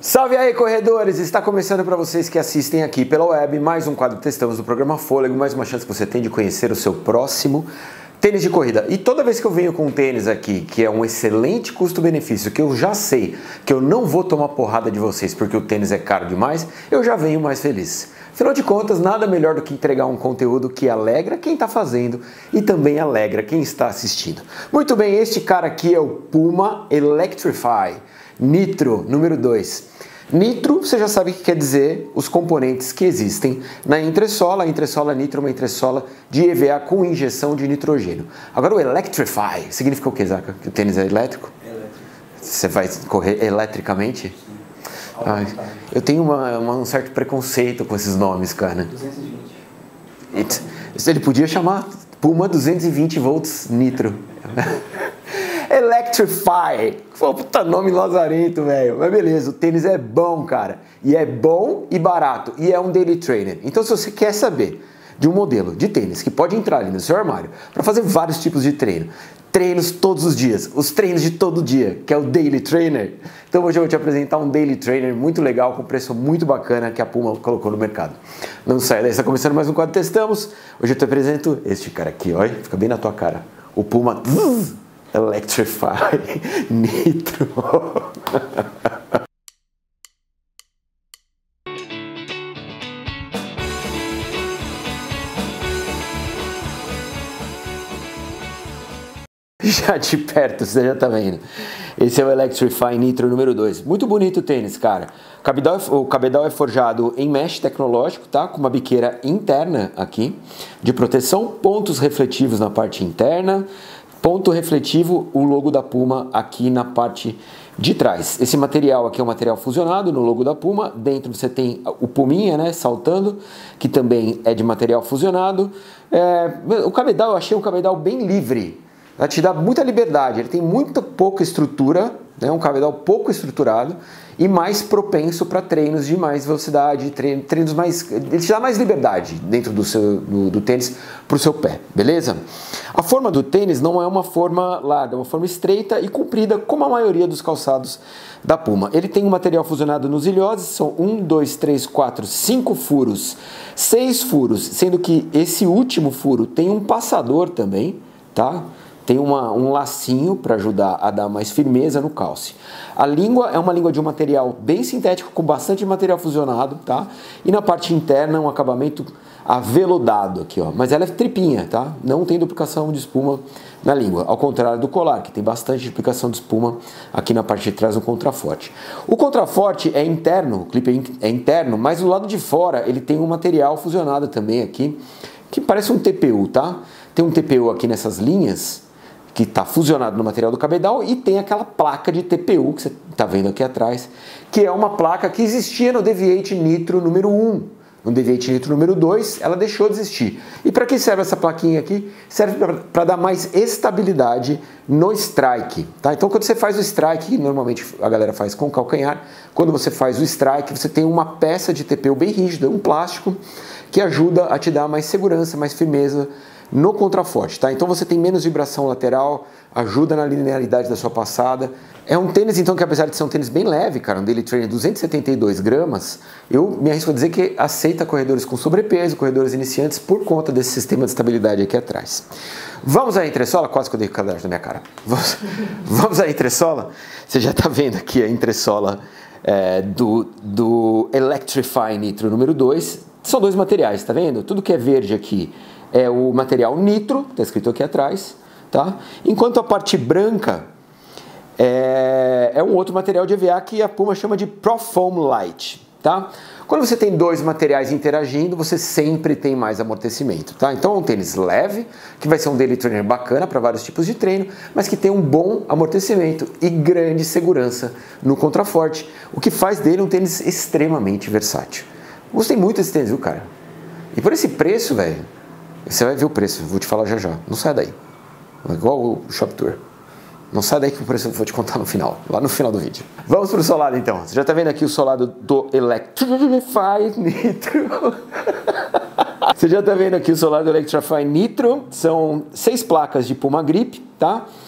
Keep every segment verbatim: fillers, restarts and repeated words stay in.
Salve aí, corredores! Está começando para vocês que assistem aqui pela web mais um quadro Testamos do programa Fôlego, mais uma chance que você tem de conhecer o seu próximo tênis de corrida. E toda vez que eu venho com um tênis aqui, que é um excelente custo-benefício, que eu já sei que eu não vou tomar porrada de vocês porque o tênis é caro demais, eu já venho mais feliz. Afinal de contas, nada melhor do que entregar um conteúdo que alegra quem está fazendo e também alegra quem está assistindo. Muito bem, este cara aqui é o Puma Electrify Nitro número dois. Nitro, você já sabe o que quer dizer os componentes que existem na entressola. A entressola Nitro é uma entressola de E V A com injeção de nitrogênio. Agora o Electrify, significa o que, Zaca? Que o tênis é elétrico? É elétrico. Você vai correr eletricamente? Sim. Ai, eu tenho uma, uma, um certo preconceito com esses nomes, cara. duzentos e vinte. Ele podia chamar Puma duzentos e vinte volts Nitro. Electrify. Pô, puta nome lazarento, velho. Mas beleza, o tênis é bom, cara. E é bom e barato. E é um daily trainer. Então, se você quer saber de um modelo de tênis que pode entrar ali no seu armário para fazer vários tipos de treino, treinos todos os dias, os treinos de todo dia, que é o Daily Trainer. Então hoje eu vou te apresentar um Daily Trainer muito legal, com preço muito bacana que a Puma colocou no mercado. Não sai daí, está começando mais um quadro Testamos. Hoje eu te apresento este cara aqui, olha, fica bem na tua cara. O Puma Electrify Nitro. Já de perto, você já tá vendo. Esse é o Electrify Nitro número dois. Muito bonito o tênis, cara. O cabedal, é, o cabedal é forjado em mesh tecnológico, tá? Com uma biqueira interna aqui, de proteção, pontos refletivos na parte interna, ponto refletivo, o logo da Puma aqui na parte de trás. Esse material aqui é um material fusionado no logo da Puma. Dentro você tem o Puminha, né, saltando, que também é de material fusionado. É, o cabedal, eu achei um cabedal bem livre. Ela te dá muita liberdade, ele tem muito pouca estrutura, né, um cabedal pouco estruturado e mais propenso para treinos de mais velocidade, treino, treinos mais... Ele te dá mais liberdade dentro do, seu, do, do tênis para o seu pé, beleza? A forma do tênis não é uma forma larga, é uma forma estreita e comprida, como a maioria dos calçados da Puma. Ele tem um material fusionado nos ilhoses, são um, dois, três, quatro, cinco furos, seis furos, sendo que esse último furo tem um passador também, tá? Tem uma, um lacinho para ajudar a dar mais firmeza no calce. A língua é uma língua de um material bem sintético, com bastante material fusionado, tá? E na parte interna um acabamento aveludado aqui, ó. Mas ela é tripinha, tá? Não tem duplicação de espuma na língua, ao contrário do colar, que tem bastante duplicação de espuma aqui na parte de trás no contraforte. O contraforte é interno, o clipe é interno, mas do lado de fora ele tem um material fusionado também aqui, que parece um T P U, tá? Tem um T P U aqui nessas linhas, que está fusionado no material do cabedal, e tem aquela placa de T P U que você está vendo aqui atrás, que é uma placa que existia no Deviate Nitro número um. No Deviate Nitro número dois, ela deixou de existir. E para que serve essa plaquinha aqui? Serve para dar mais estabilidade no strike, tá? Então quando você faz o strike, que normalmente a galera faz com o calcanhar, quando você faz o strike, você tem uma peça de T P U bem rígida, um plástico, que ajuda a te dar mais segurança, mais firmeza no contraforte, tá? Então você tem menos vibração lateral, ajuda na linearidade da sua passada. É um tênis, então, que apesar de ser um tênis bem leve, cara, um Daily Trainer de duzentos e setenta e dois gramas, eu me arrisco a dizer que aceita corredores com sobrepeso, corredores iniciantes, por conta desse sistema de estabilidade aqui atrás. Vamos à entressola? Quase que eu dei o cadarço na minha cara. Vamos, vamos à entressola? Você já tá vendo aqui a entressola é, do, do Electrify Nitro número dois. São dois materiais, tá vendo? Tudo que é verde aqui é o material Nitro, está escrito aqui atrás, tá? Enquanto a parte branca é, é um outro material de E V A que a Puma chama de Profoam Light, tá? Quando você tem dois materiais interagindo, você sempre tem mais amortecimento, tá? Então é um tênis leve, que vai ser um daily trainer bacana para vários tipos de treino, mas que tem um bom amortecimento e grande segurança no contraforte, o que faz dele um tênis extremamente versátil. Gostei muito desse tênis, viu, cara? E por esse preço, velho, você vai ver o preço, vou te falar já já. Não sai daí. Igual o Shop Tour. Não sai daí que o preço eu vou te contar no final, lá no final do vídeo. Vamos pro solado então. Você já tá vendo aqui o solado do Electrify Nitro. Você já tá vendo aqui o solado do Electrify Nitro. São seis placas de Puma Grip, tá?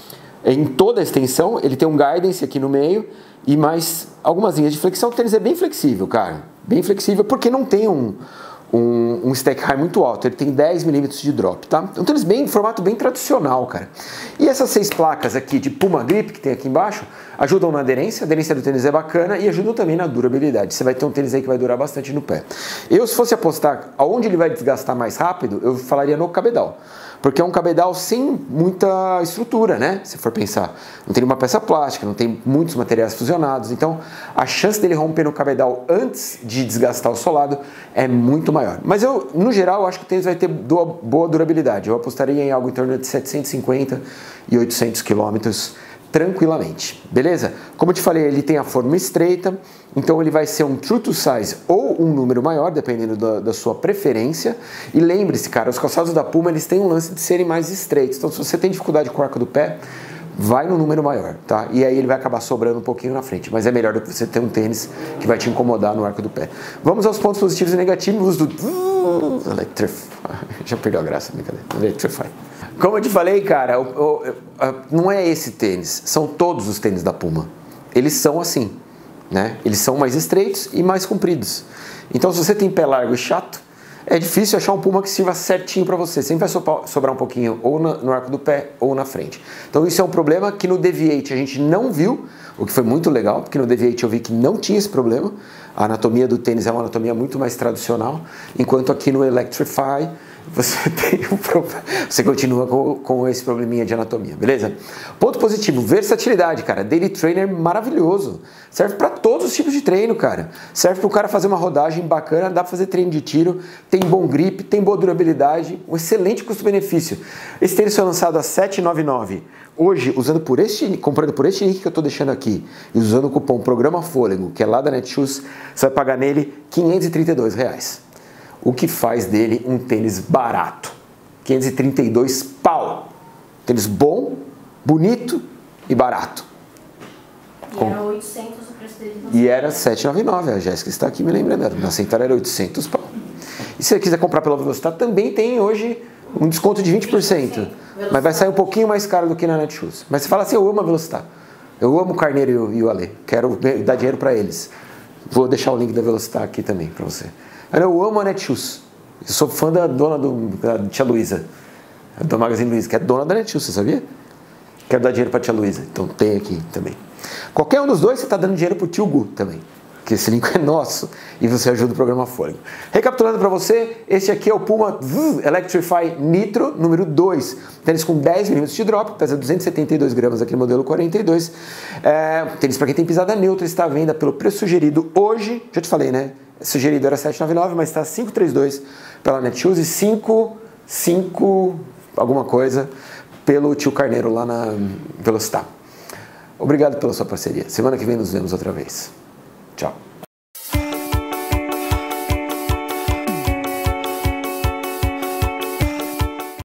em toda a extensão, ele tem um guidance aqui no meio e mais algumas linhas de flexão. O tênis é bem flexível, cara, bem flexível, porque não tem um, um, um stack high muito alto, ele tem dez milímetros de drop, tá? É um tênis bem, em formato bem tradicional, cara. E essas seis placas aqui de Puma Grip que tem aqui embaixo, ajudam na aderência, a aderência do tênis é bacana e ajudam também na durabilidade. Você vai ter um tênis aí que vai durar bastante no pé. Eu, se fosse apostar aonde ele vai desgastar mais rápido, eu falaria no cabedal. Porque é um cabedal sem muita estrutura, né? Se for pensar. Não tem nenhuma peça plástica, não tem muitos materiais fusionados. Então, a chance dele romper no cabedal antes de desgastar o solado é muito maior. Mas eu, no geral, acho que o tênis vai ter boa durabilidade. Eu apostaria em algo em torno de setecentos e cinquenta e oitocentos quilômetros tranquilamente, beleza? Como eu te falei, ele tem a forma estreita, então ele vai ser um true to size ou um número maior, dependendo da, da sua preferência. E lembre-se, cara, os calçados da Puma, eles têm um lance de serem mais estreitos. Então, se você tem dificuldade com o arco do pé, vai no número maior, tá? E aí ele vai acabar sobrando um pouquinho na frente, mas é melhor do que você ter um tênis que vai te incomodar no arco do pé. Vamos aos pontos positivos e negativos do Electrify. Já perdeu a graça, brincadeira. Electrify. Como eu te falei, cara, o, o, o, não é esse tênis, são todos os tênis da Puma. Eles são assim, né? Eles são mais estreitos e mais compridos. Então, se você tem pé largo e chato, é difícil achar um Puma que sirva certinho para você. Sempre vai sobrar um pouquinho ou no arco do pé ou na frente. Então, isso é um problema que no Deviate a gente não viu, o que foi muito legal, porque no Deviate eu vi que não tinha esse problema. A anatomia do tênis é uma anatomia muito mais tradicional, enquanto aqui no Electrify você tem um problema, você continua com, com esse probleminha de anatomia, beleza? Ponto positivo, versatilidade, cara. Daily trainer maravilhoso. Serve para todos os tipos de treino, cara. Serve para o cara fazer uma rodagem bacana, dá para fazer treino de tiro, tem bom grip, tem boa durabilidade, um excelente custo-benefício. Esse tênis foi lançado a setecentos e noventa e nove reais. Hoje, usando por este, comprando por este link que eu estou deixando aqui e usando o cupom Programa Fôlego, que é lá da Netshoes, você vai pagar nele quinhentos e trinta e dois reais. O que faz dele um tênis barato. quinhentos e trinta e dois pau. Tênis bom, bonito e barato. E Com... era oitocentos o preço dele. E era setecentos e noventa e nove. A Jéssica está aqui me lembrando. Na Central era oitocentos pau. E se você quiser comprar pela Velocitar, também tem hoje um desconto de vinte por cento. vinte por cento. Mas vai sair um pouquinho mais caro do que na Netshoes. Mas você fala assim, eu amo a Velocitar. Eu amo o Carneiro e o Ale. Quero dar dinheiro para eles. Vou deixar o link da Velocitar aqui também para você. Eu amo a Netshoes. Eu sou fã da dona do, da tia Luísa, do Magazine Luiza, que é dona da Netshoes, você sabia? Quero dar dinheiro para a tia Luísa, então tem aqui também. Qualquer um dos dois você está dando dinheiro para o tio Gu também, que esse link é nosso e você ajuda o programa Fôlego. Recapitulando para você, esse aqui é o Puma Electrify Nitro número dois. Tênis com dez milímetros de drop, pesa duzentos e setenta e dois gramas aqui no modelo quarenta e dois. É, tênis para quem tem pisada neutra, está à venda pelo preço sugerido hoje, já te falei, né? Sugerido era setecentos e noventa e nove, mas está quinhentos e trinta e dois pela Netshoes e cinco, cinco alguma coisa pelo tio Carneiro lá na Velocitar. Obrigado pela sua parceria. Semana que vem nos vemos outra vez. Tchau.